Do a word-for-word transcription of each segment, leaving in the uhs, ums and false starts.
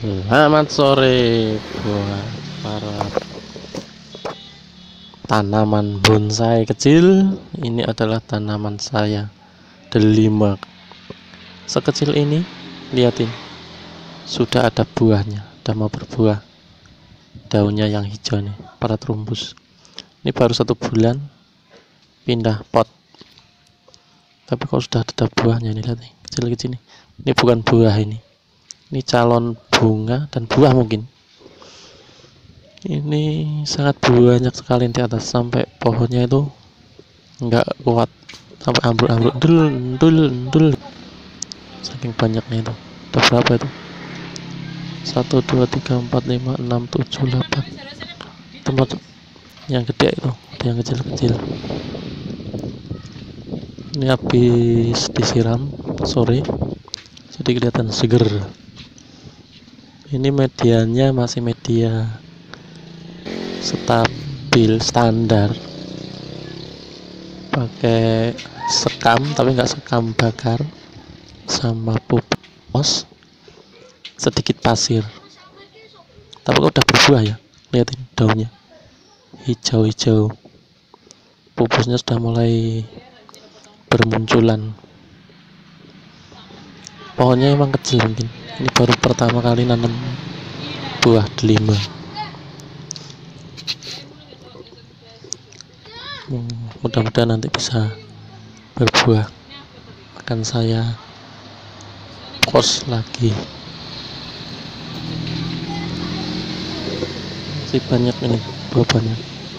Selamat sore buat para tanaman bonsai kecil. Ini adalah tanaman saya, delima. Sekecil ini, lihatin, sudah ada buahnya, sudah mau berbuah. Daunnya yang hijau nih, para terumbus. Ini baru satu bulan pindah pot. Tapi kalau sudah ada buahnya nih, lihat nih, kecil-kecil nih. Ini bukan buah ini. Ini calon bunga dan buah mungkin. Ini sangat banyak sekali di atas, sampai pohonnya itu nggak kuat, sampai ambruk-ambruk, dul dul dul, saking banyaknya itu. Ada berapa itu? Satu, dua, tiga, empat, lima, enam, tujuh, delapan. Tempat yang gede itu, ada yang kecil-kecil. Ini habis disiram sore, jadi kelihatan seger. Ini medianya masih media stabil standar, pakai sekam tapi nggak sekam bakar, sama pupus, sedikit pasir. Tapi kok udah berbuah ya, lihatin daunnya hijau-hijau, pupusnya sudah mulai bermunculan. Pohonnya emang kecil, mungkin ini baru pertama kali nanam buah delima. Hmm, mudah-mudahan nanti bisa berbuah, akan saya post lagi. Masih banyak ini buah-buahnya.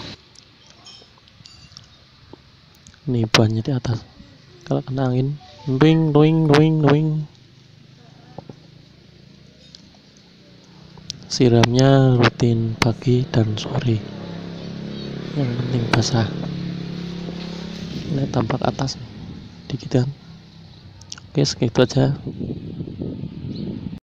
Ini buahnya di atas, kalau kena angin doing doing doing doing. Siramnya rutin pagi dan sore, yang penting basah. Ini tampak atas dikit kan. Oke, segitu aja.